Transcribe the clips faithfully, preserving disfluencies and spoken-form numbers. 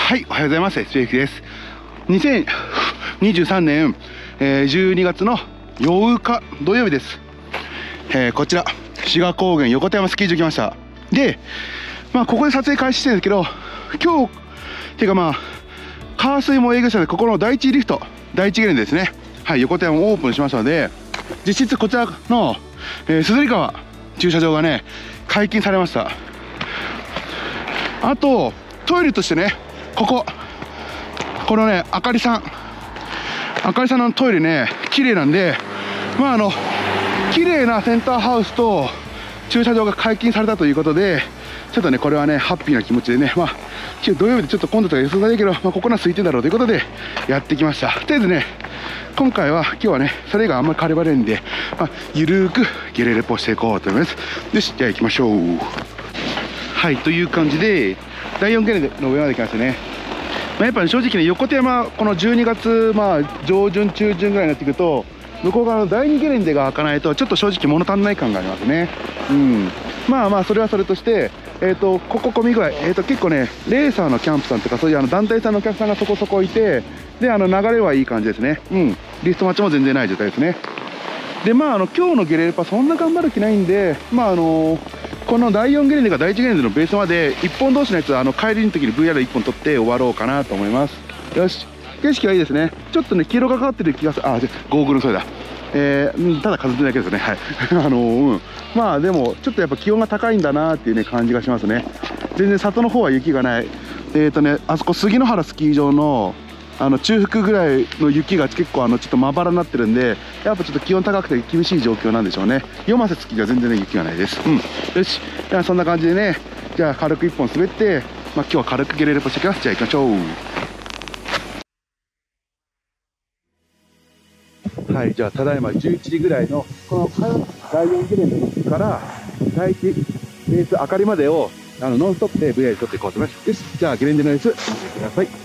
はい、おはようございます。エスピーエフ です。にせんにじゅうさんねん、えー、じゅうにがつのようか土曜日です。えー、こちら、志賀高原横手山スキー場来ました。で、まあ、ここで撮影開始してるんですけど、今日、ていうかまあ、火水も営業したので、ここの第一リフト、第一ゲレンデですね。はい、横手山オープンしましたので、実質こちらの、えー、鈴木川駐車場がね、解禁されました。あと、トイレとしてね、ここ、このね、あかりさん、あかりさんのトイレね、綺麗なんで、まあ、あの、綺麗なセンターハウスと駐車場が解禁されたということで、ちょっとね、これはね、ハッピーな気持ちでね、まあ、土曜日でちょっと混んでたら予想がいいけど、まあ、ここのは空いてんだろうということで、やってきました。とりあえずね、今回は、今日はね、それがあんまり変わればれんで、まあ、ゆるーくゲレレポしていこうと思います。よし、じゃあ行きましょう。はい、という感じで、だいよんゲレンデの上まで来ましたね。まあ、やっぱり正直ね、横手山、このじゅうにがつ、まあ、上旬、中旬ぐらいになってくると、向こう側のだいにゲレンデが開かないと、ちょっと正直物足んない感がありますね。うん。まあまあ、それはそれとして、えっと、ここ混み具合、えっと、結構ね、レーサーのキャンプさんとか、そういうあの団体さんのお客さんがそこそこいて、で、あの、流れはいい感じですね。うん。リスト待ちも全然ない状態ですね。で、まあ、あの、今日のゲレレパ、そんな頑張る気ないんで、まあ、あのこのだいよんゲレンデがだいいちゲレンデのベースまでいっぽん同士のやつはあの帰りの時に ブイアールいっぽん撮って終わろうかなと思います。よし、景色はいいですね。ちょっとね、黄色がかかってる気がする。あ、ゴーグルそれだ。えー、ただ風ってだけですね。はい。あのー、うん。まあでも、ちょっとやっぱ気温が高いんだなっていうね、感じがしますね。全然里の方は雪がない。えっとね、あそこ杉野原スキー場のあの中腹ぐらいの雪が結構あのちょっとまばらになってるんで、やっぱちょっと気温高くて厳しい状況なんでしょうね。読ませ月が全然ね、雪がないです。うん。よし。じゃあそんな感じでね、じゃあ軽くいっぽん滑って、まあ今日は軽くゲレレポしてきます。じゃあ行きましょう。はい、じゃあただいまじゅういちじぐらいの、このだいよんゲレンデからだいいちベース明かりまでをあのノンストップで ブイアール 撮っていこうと思います。よし。じゃあゲレンデの様子、見てください。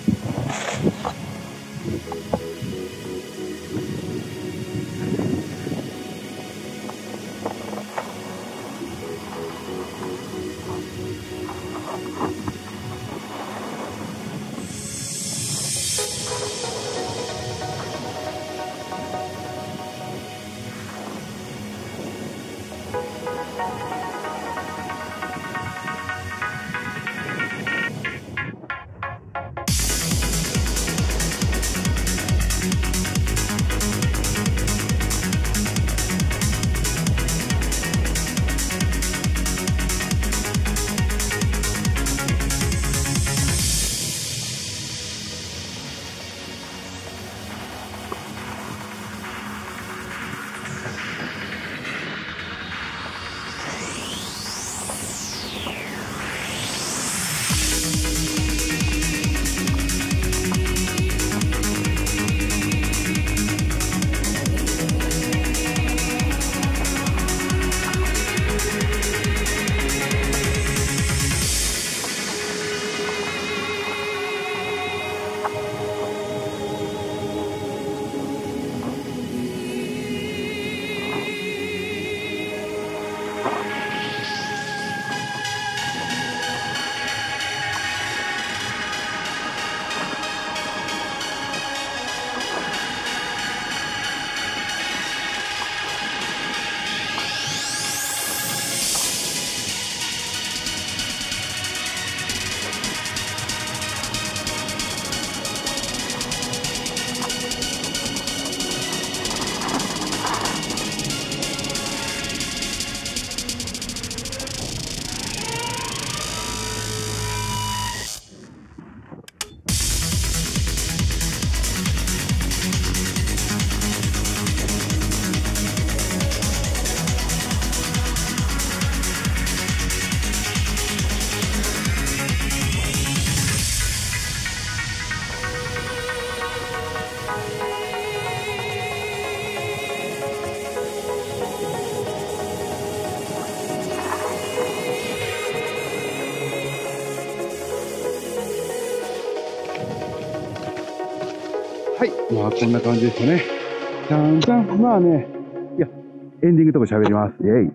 はい。まあ、こんな感じですよね。じゃんじゃん。まあね。いや、エンディングとこ喋ります。イェイ。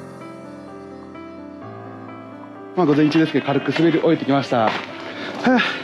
まあ、午前中ですけど、軽く滑り終えてきました。はぁ。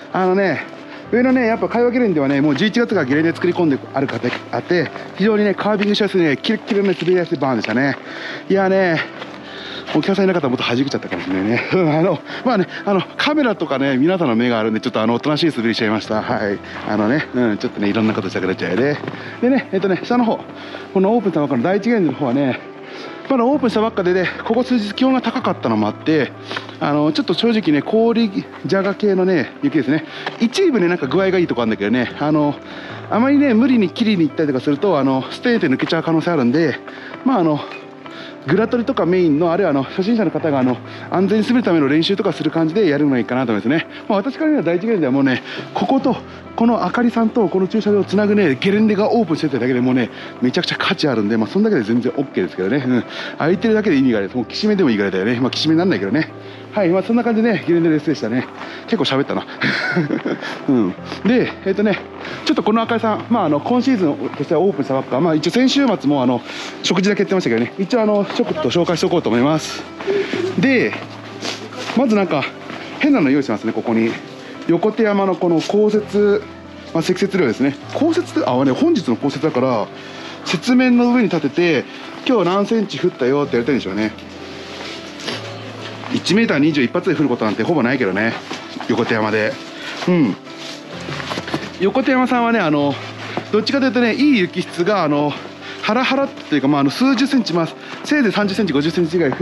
あのね、上のね、やっぱ会話ゲレンデはね、もうじゅういちがつからゲレンデ作り込んであるかってあって、非常にね、カービングしやすいね、キレッキレのね、滑りやすいバーンでしたね。いやね、お客さんいなかったらもっと弾けちゃったかもしれないね。あの、まあね、あの、カメラとかね、皆さんの目があるんで、ちょっとあの、おとなしい滑りしちゃいました。はい。あのね、うん、ちょっとね、いろんなことしたくなっちゃうよね。でね、えっとね、下の方、このオープンしたばっかの第一ゲレンデの方はね、まだオープンしたばっかでね、ここ数日気温が高かったのもあって、あの、ちょっと正直ね、氷じゃが系のね、雪ですね。一部ね、なんか具合がいいとこあるんだけどね、あの、あまりね、無理に切りに行ったりとかすると、あの、ステーで抜けちゃう可能性あるんで、まああの、グラトリとかメインの、あるいはあの初心者の方があの安全に滑るための練習とかする感じでやるのがいいかなと思いますね。まあ、私から見れば第一ゲレンデはもうね、こことこのあかりさんとこの駐車場をつなぐね、ゲレンデがオープンしてただけでもうね、めちゃくちゃ価値あるんで、まあ、そんだけで全然 OK ですけどね、うん、空いてるだけで意味がある。もうきしめでもいいぐらいだよね。まあ、きしめになんないけどね。はい、まあ、そんな感じでね、ゲレンデレースでしたね。結構喋ったな。うん、で、えっ、ー、とね、ちょっとこのあかりさん、まあ、あの今シーズンとしてはオープンしたばっか、まあ、一応先週末もあの食事だけやってましたけどね、一応あのちょっと紹介しておこうと思います。で、まずなんか変なの用意してますね。ここに横手山のこの降雪、まあ、積雪量ですね。降雪あね、本日の降雪だから雪面の上に立てて今日何センチ降ったよってやりたいんでしょうね。いちメーターにじゅう一発で降ることなんてほぼないけどね、横手山で。うん、横手山さんはね、あのどっちかというとね、いい雪質があのハラハラっていうか、まあ、あの数十センチ、まあ、せいぜいさんじゅっセンチごじゅっセンチぐらい降って、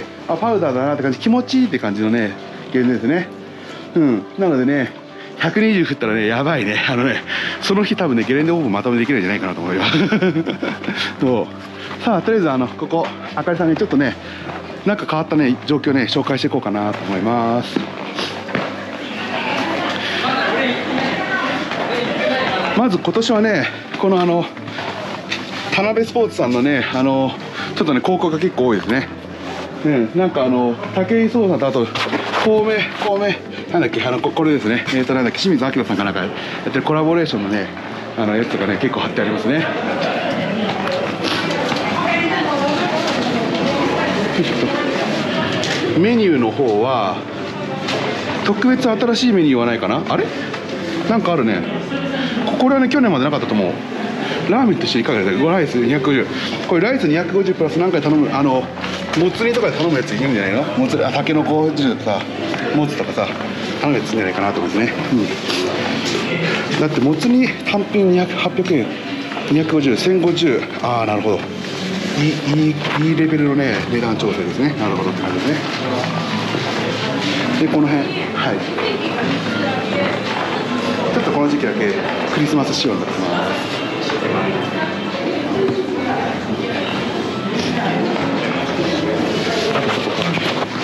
あ、パウダーだなって感じ、気持ちいいって感じのねゲレンデですね。うん、なのでね、ひゃくにじゅう降ったらね、やばいね。あのね、その日多分ね、ゲレンデオープンまとめできるんじゃないかなと思うよ。そう、さあ、とりあえずあのここあかりさんにちょっとね、なんか変わったね状況をね紹介していこうかなと思います。まず今年はね、このあの田辺スポーツさんのね、あのちょっとね広告が結構多いですね。うん、なんかあの武井壮さんと、あと孔明孔明なんだっけ、あの こ, これですね、えーとなんだっけ、清水明さんかなんかやってるコラボレーションのね、あのやつとかね結構貼ってありますね。メニューの方は特別新しいメニューはないかな。あれなんかあるね。これはね、去年までなかったと思う。ラーメンと一緒にいかがですか。ライスにひゃくごじゅう、これライスにひゃくごじゅうプラス何回頼む、あのもつ煮とかで頼むやついるんじゃないの。もつ、あ、たけのこ汁とかもつとかさ頼むやついるんじゃないかなと思いますね。うん、だってもつ煮単品にひゃく、はっぴゃくえん、にひゃくごじゅう、せんごじゅう、ああなるほど、いい、いい、いいレベルのね値段調整ですね。なるほどって感じですね。でこの辺、はい、ちょっとこの時期だけクリスマス仕様になってます。あとそこか。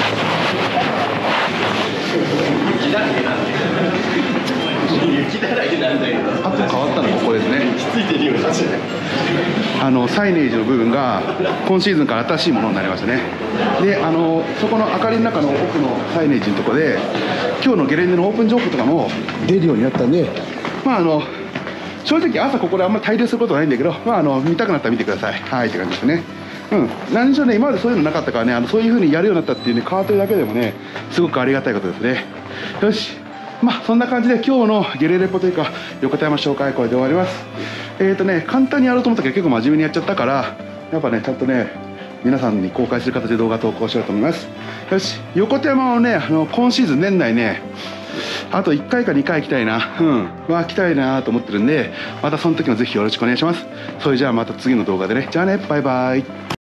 雪だらけなんだよ。雪だらけなんだよ。あと変わったのはここですね。ついてるような。あのサイネージの部分が今シーズンから新しいものになりましたね。で、あのそこの明かりの中の奥のサイネージのところで今日のゲレンデのオープン情報とかも出るようになったんで、まああの正直朝ここであんまり滞留することはないんだけど、まあ、あの見たくなったら見てください。はいって感じですね。うん、何しろね、今までそういうのなかったからね、あのそういう風にやるようになったっていうね、変わってるだけでもね、すごくありがたいことですね。よし、まあそんな感じで今日のゲレレポというか横田山紹介これで終わります。えーとね、簡単にやろうと思ったけど結構真面目にやっちゃったから、やっぱねちゃんとね皆さんに公開する形で動画投稿しようと思います。よし、横手山をね、あの今シーズン年内ねあといっかいかにかい行きたいな、うんは来たいなと思ってるんで、またその時もぜひよろしくお願いします。それじゃあまた次の動画でね。じゃあね、バイバイ。